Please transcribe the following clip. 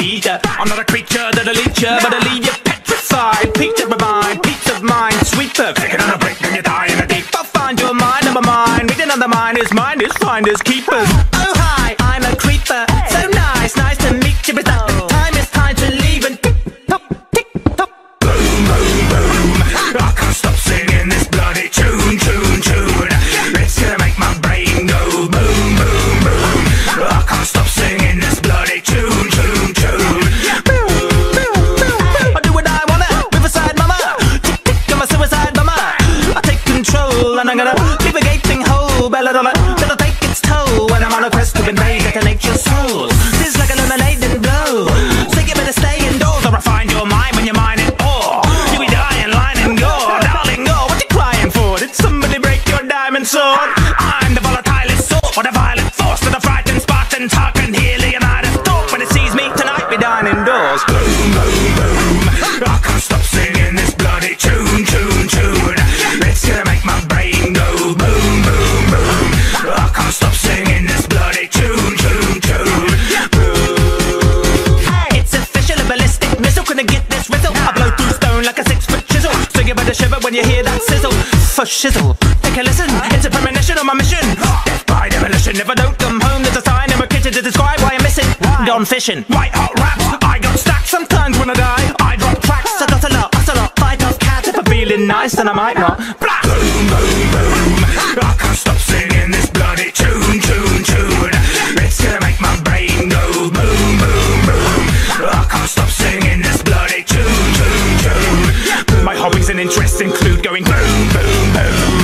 eater. I'm not a creature that'll eat you, but I'll leave you petrified. Peace of my mind, peace of mind, sweeper. Take it on a break, then you die in a deep. I'll find your mind on my mind. Reading on the mind is finders, keepers. Oh hi, I'm a creeper. So nice, nice to meet you, but time is time to leave and tick tock, tick tock. Boom, boom, boom. I can't stop singing this bloody tune, tune, tune. It's gonna make my brain go boom, boom, boom. I can't stop singing this bloody tune, tune, tune. Boom, boom, boom. I do what I wanna. Riverside mama, tick tick, I'm a suicide mama. I take control and I'm gonna leave a gaping hole. Belladonna, that'll take its toll when I'm on a quest to invade nature's soul. This is like a illuminating blow. So you better stay indoors or I find your mind when you're mining ore. You be dying, line and gore, darling, go. What you crying for? Did somebody break your diamond sword? I'm the volatilest sort, or the violent force to the frightened Spartan talk and hear Leonidas talk. When it sees me tonight, we dine indoors. Boom, boom, boom. I can't stop singing this bloody tune, tune, tune. It's gonna make my brain go boom, boom, boom. I can't stop singing this bloody tune, tune, tune. It's official, a ballistic missile. Couldn't get this rizzle. I blow through stone like a 6-foot chisel. So you better shiver when you hear that sizzle. For shizzle, take a listen. It's a premonition on my mission. Death by demolition. If I don't come home, there's a sign in my kitchen to describe why I'm missing. Gone fishing. White hot raps. I got stacks. Sometimes when I die, I drop tracks. I got a lot, fight off cats. If I'm feeling nice, then I might not. Blah. Boom, boom, boom. I can't stop singing this bloody tune, tune, tune. It's gonna make my brain go boom, boom, boom. I can't stop singing this bloody tune, tune, tune. My hobbies and interests include going boom, boom, boom.